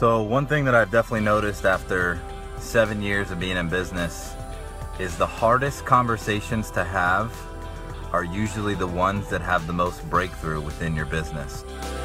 So one thing that I've definitely noticed after 7 years of being in business is the hardest conversations to have are usually the ones that have the most breakthrough within your business.